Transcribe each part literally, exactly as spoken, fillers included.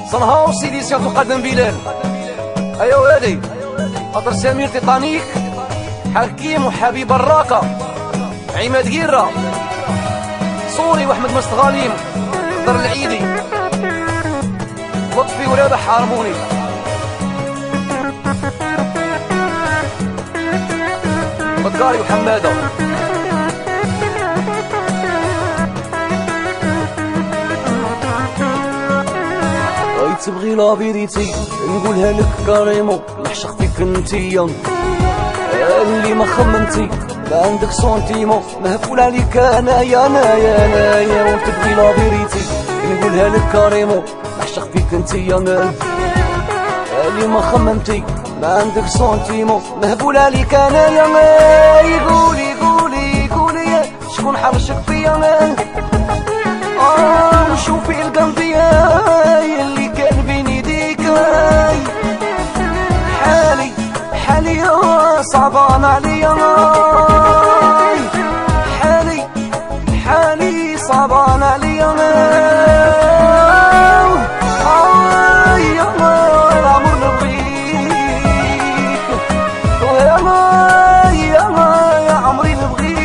صنهاو سيدي سيادة القدم بلال. ايوا وادي خاطر سمير تيطانيك، حكيم وحبيب الراقة، عماد قيرة، صوري واحمد مستغاليم، خضر العيدي، لطفي ورابح هارموني. بكاري وحمادة. تبغي لا فيريتي نقولها لك كاريمو، نعشق فيك انتيا اللي ما خممتي، ما عندك سونتيمو، مهفول عليك انايا انايا انايا. وتبغي لا فيريتي نقولها لك كاريمو، نعشق فيك انتيا اللي ما خممتي، ما عندك سونتيمو، مهفول عليك انايا انايا. قولي قولي قولي شكون حرشك فيا، اه وشوفي القلب اللي كان بين يديك، حالي حالي صعبان عليا، حالي حالي صعبان عليا. العمر نبغيك ويا يا يا عمري نبغيك.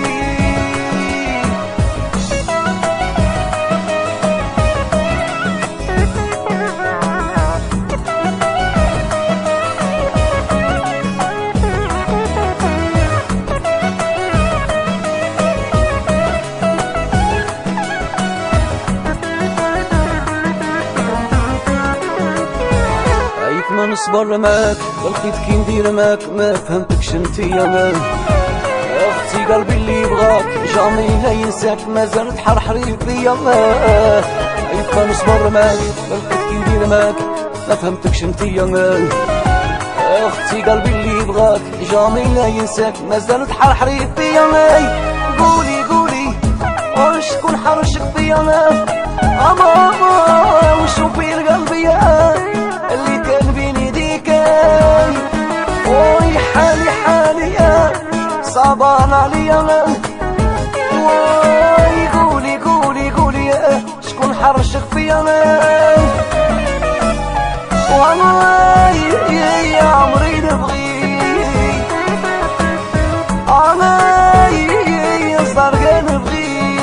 ما نصبر معاك ولقيت كي ندير معاك، ما فهمتكش انتيا ماك اختي، قلبي اللي يبغاك جامي لا ينساك، ما زال تحرحري فيا ماك. ما نصبر معاك ولقيت كي ندير معاك، ما فهمتكش انتيا ماك اختي، قلبي اللي يبغاك جامي لا ينساك، ما زال تحرحري فيا ماك. قولي قولي وشكون حرشك فيا ماك، اما وشوفي القلبي اللي كان بين يديك، وي حالي حالي صعبان عليا، وي قولي قولي قولي شكون حرشك فيا، والله يا عمري نبغيك، انا يا زرقا نبغيك.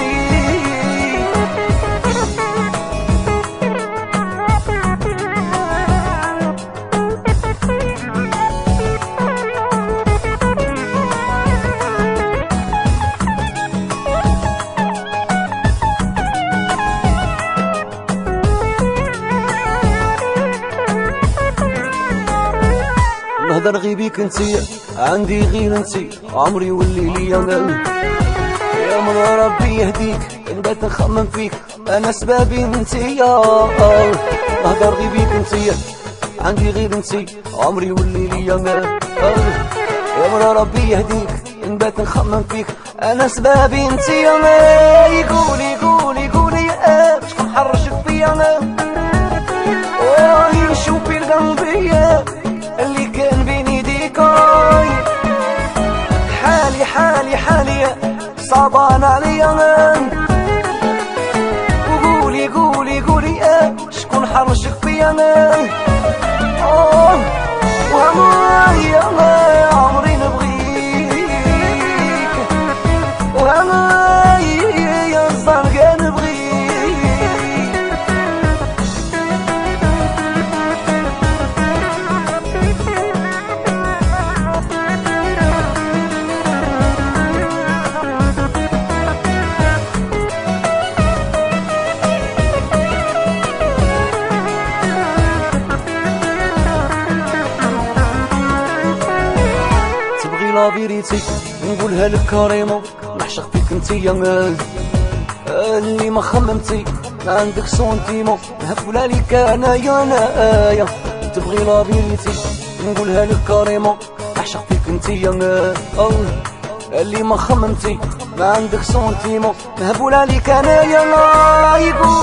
نهضر غير بيك انتي، عندي غير انتي، عمري واللي ليا انا، يا من ربي يهديك نبات نخمم فيك، انا سبابي انتي. نهضر غير بيك انتي، عندي غير انتي، عمري واللي ليا انا، يا من ربي يهديك نبات نخمم فيك، انا سبابي انتي. قولي قولي قولي شكون حرشك فيا، وي شوفي القلبي اللي كان بين يديك، حالي حالي حالي صعبان عليا. وقولي قولي قولي شكون حرشك فيا، والله يا عمري نبغيك، وانا يا الزرقا نبغيك. لا فيريتي نقولها لك كاريمو، نعشق فيك انتيا اللي ما خممتي، ما عندك سونتيمو، مهفول عليك انايا انايا. تبغي لا فيريتي نقولها لك كاريمو، نعشق فيك انتيا اللي ما خممتي، ما عندك سونتيمو، مهفول عليك انايا.